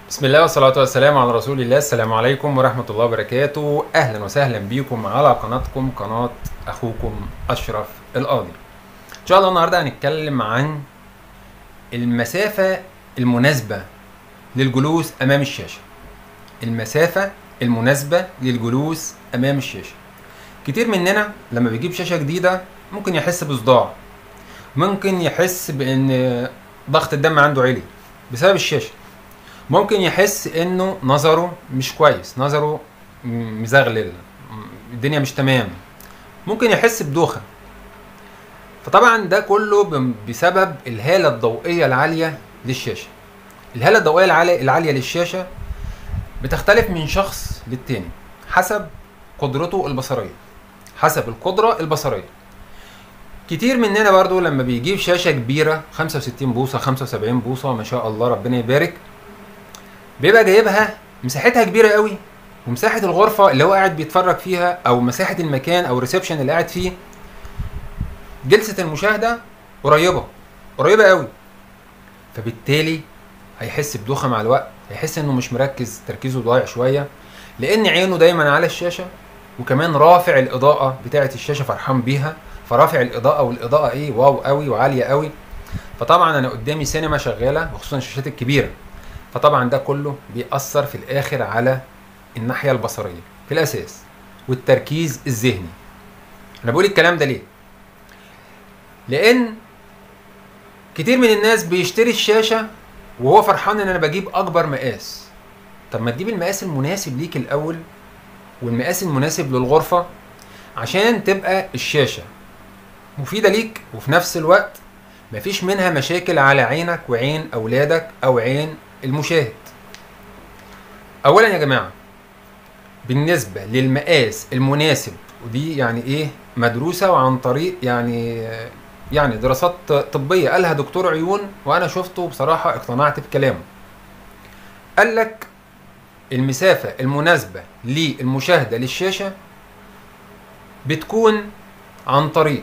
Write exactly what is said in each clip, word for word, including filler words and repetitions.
بسم الله والصلاة والسلام على رسول الله. السلام عليكم ورحمة الله وبركاته. أهلا وسهلا بيكم على قناتكم قناة أخوكم أشرف القاضي. إن شاء الله النهاردة هنتكلم عن المسافة المناسبة للجلوس أمام الشاشة. المسافة المناسبة للجلوس أمام الشاشة. كتير مننا لما بيجيب شاشة جديدة ممكن يحس بصداع، ممكن يحس بأن ضغط الدم عنده عالي بسبب الشاشة، ممكن يحس انه نظره مش كويس، نظره مزغلل، الدنيا مش تمام، ممكن يحس بدوخة. فطبعا ده كله بسبب الهالة الضوئية العالية للشاشة. الهالة الضوئية العالية للشاشة بتختلف من شخص للتاني حسب قدرته البصرية، حسب القدرة البصرية. كتير مننا برضو لما بيجيب شاشة كبيرة خمسة وستين بوصة خمسة وسبعين بوصة ما شاء الله ربنا يبارك، بيبقى جايبها مساحتها كبيره قوي، ومساحه الغرفه اللي هو قاعد بيتفرج فيها او مساحه المكان او الريسبشن اللي قاعد فيه جلسه المشاهده قريبه قريبه قوي. فبالتالي هيحس بدوخه مع الوقت، هيحس انه مش مركز، تركيزه ضايع شويه، لان عينه دايما على الشاشه، وكمان رافع الاضاءه بتاعه الشاشه فرحان بيها، فرافع الاضاءه والاضاءه ايه واو قوي وعاليه قوي. فطبعا انا قدامي سينما شغاله وخصوصا الشاشات الكبيره، فطبعا ده كله بيأثر في الآخر على الناحية البصرية في الأساس والتركيز الذهني. أنا بقول الكلام ده ليه؟ لأن كتير من الناس بيشتري الشاشة وهو فرحان إن أنا بجيب أكبر مقاس. طب ما تجيب المقاس المناسب ليك الأول والمقاس المناسب للغرفة عشان تبقى الشاشة مفيدة ليك، وفي نفس الوقت مفيش منها مشاكل على عينك وعين أولادك أو عين المشاهد. اولا يا جماعه، بالنسبه للمقاس المناسب، ودي يعني ايه مدروسه وعن طريق يعني يعني دراسات طبيه قالها دكتور عيون وانا شفته بصراحه اقتنعت بكلامه. قال لك المسافه المناسبه للمشاهده للشاشه بتكون عن طريق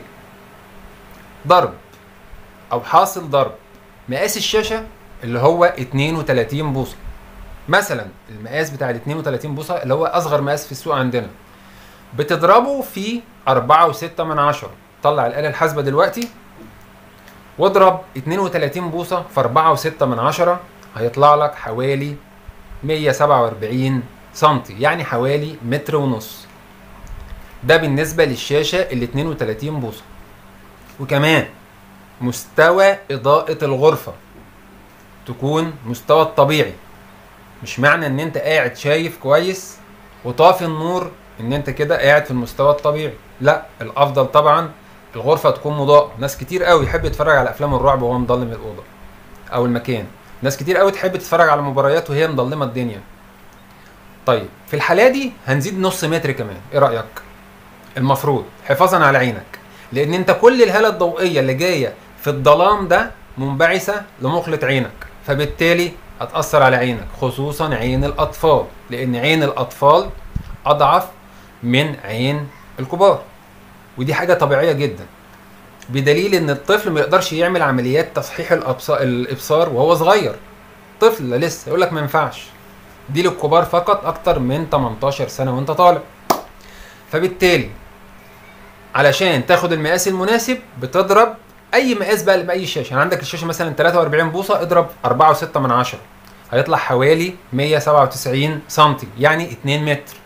ضرب او حاصل ضرب مقاس الشاشه اللي هو اتنين وتلاتين بوصه. مثلا المقاس بتاع ال اتنين وتلاتين بوصه اللي هو اصغر مقاس في السوق عندنا، بتضربه في أربعة وستة من عشرة. طلع الآلة الحاسبة دلوقتي واضرب اتنين وتلاتين بوصه في أربعة وستة من عشرة، هيطلع لك حوالي مية وسبعة وأربعين سنتي، يعني حوالي متر ونص. ده بالنسبه للشاشه ال اتنين وتلاتين بوصه. وكمان مستوى اضاءه الغرفه تكون مستوى الطبيعي، مش معنى ان انت قاعد شايف كويس وطافي النور ان انت كده قاعد في المستوى الطبيعي، لا. الافضل طبعا الغرفه تكون مضاءه. ناس كتير قوي يحب يتفرج على افلام الرعب وهو مضلم الاوضه او المكان، ناس كتير قوي تحب تتفرج على مباريات وهي مضلمه الدنيا. طيب في الحاله دي هنزيد نص متر كمان، ايه رايك؟ المفروض حفاظا على عينك، لان انت كل الهاله الضوئيه اللي جايه في الظلام ده منبعثه لمخلط عينك، فبالتالي هتأثر على عينك، خصوصا عين الأطفال، لأن عين الأطفال أضعف من عين الكبار، ودي حاجة طبيعية جدا. بدليل إن الطفل ما يقدرش يعمل عمليات تصحيح الإبصار وهو صغير، طفل لسه، يقول لك ما ينفعش، دي للكبار فقط أكتر من تمنتاشر سنة وأنت طالع. فبالتالي علشان تاخد المقاس المناسب بتضرب اي مقاس بقى باي شاشه. يعني عندك الشاشه مثلا تلاتة وأربعين بوصه، اضرب أربعة وستة من عشرة، هيطلع حوالي مية وسبعة وتسعين سنتي، يعني اتنين متر.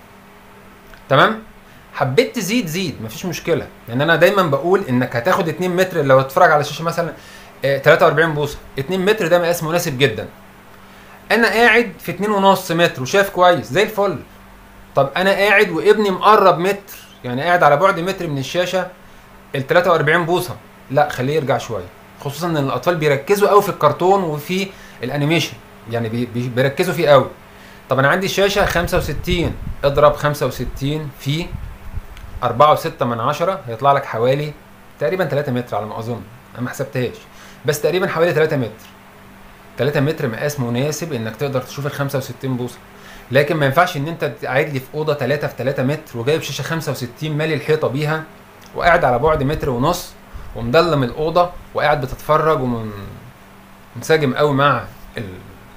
تمام؟ حبيت تزيد زيد مفيش مشكله، لان انا دايما بقول انك هتاخد اتنين متر. لو تتفرج على شاشه مثلا تلاتة وأربعين بوصه، اتنين متر ده مقاس مناسب جدا. انا قاعد في اتنين ونص متر وشايف كويس زي الفل. طب انا قاعد وابني مقرب متر، يعني قاعد على بعد متر من الشاشه ال تلاتة وأربعين بوصه، لا خليه يرجع شويه، خصوصا ان الاطفال بيركزوا قوي في الكرتون وفي الانيميشن، يعني بي بيركزوا فيه قوي. طب انا عندي شاشه خمسة وستين، اضرب خمسة وستين في أربعة وستة من عشرة، هيطلع لك حوالي تقريبا تلاتة متر على ما اظن، انا ما حسبتهاش بس تقريبا حوالي تلاتة متر. تلاتة متر مقاس مناسب انك تقدر تشوف ال خمسة وستين بوصه. لكن ما ينفعش ان انت قاعد لي في اوضه تلاتة في تلاتة متر وجايب شاشه خمسة وستين مالي الحيطه بيها، وقاعد على بعد متر ونص ومضلم الاوضه وقاعد بتتفرج ومنسجم قوي مع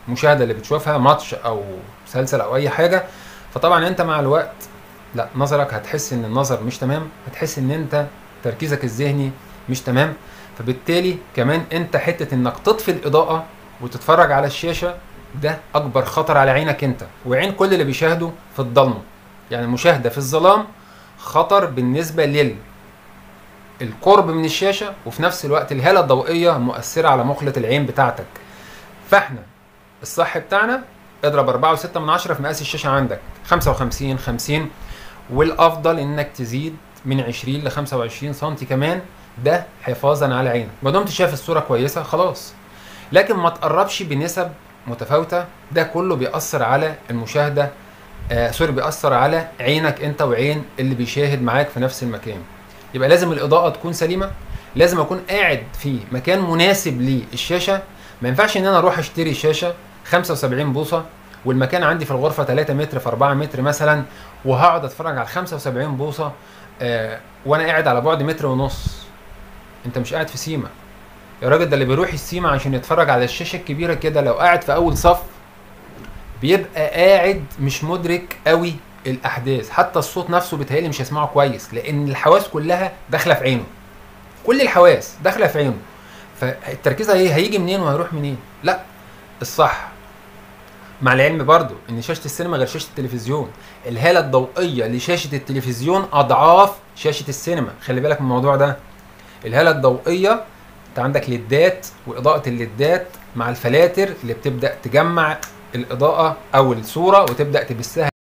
المشاهده اللي بتشوفها ماتش او مسلسل او اي حاجه. فطبعا انت مع الوقت لا نظرك هتحس ان النظر مش تمام، هتحس ان انت تركيزك الذهني مش تمام. فبالتالي كمان انت حته انك تطفي الاضاءه وتتفرج على الشاشه ده اكبر خطر على عينك انت وعين كل اللي بيشاهدوا في الضلمه. يعني المشاهده في الظلام خطر بالنسبه لل القرب من الشاشه، وفي نفس الوقت الهاله الضوئيه مؤثره على مخله العين بتاعتك. فاحنا الصح بتاعنا اضرب أربعة وستة من عشرة في مقاس الشاشه عندك خمسة وخمسين خمسين، والافضل انك تزيد من عشرين ل خمسة وعشرين سم كمان، ده حفاظا على عينك. ما دمت شايف الصوره كويسه خلاص، لكن ما تقربش بنسب متفاوته، ده كله بيأثر على المشاهده، آه سوري بيأثر على عينك انت وعين اللي بيشاهد معاك في نفس المكان. يبقى لازم الاضاءه تكون سليمه، لازم اكون قاعد في مكان مناسب للشاشه. ما ينفعش ان انا اروح اشتري شاشه خمسة وسبعين بوصه والمكان عندي في الغرفه ثلاثة متر في أربعة متر مثلا، وهقعد اتفرج على خمسة وسبعين بوصه آه وانا قاعد على بعد متر ونص. انت مش قاعد في سيما يا راجل، ده اللي بيروح السيما عشان يتفرج على الشاشه الكبيره كده لو قاعد في اول صف بيبقى قاعد مش مدرك قوي الاحداث، حتى الصوت نفسه بيتهيألي مش هيسمعه كويس، لان الحواس كلها داخله في عينه، كل الحواس داخله في عينه. فالتركيز ايه هيجي منين وهيروح منين؟ لا الصح، مع العلم برضو ان شاشه السينما غير شاشه التلفزيون. الهاله الضوئيه لشاشه التلفزيون اضعاف شاشه السينما، خلي بالك من الموضوع ده. الهاله الضوئيه انت عندك ليدات، واضاءه الليدات مع الفلاتر اللي بتبدا تجمع الاضاءه او الصوره وتبدا تبثها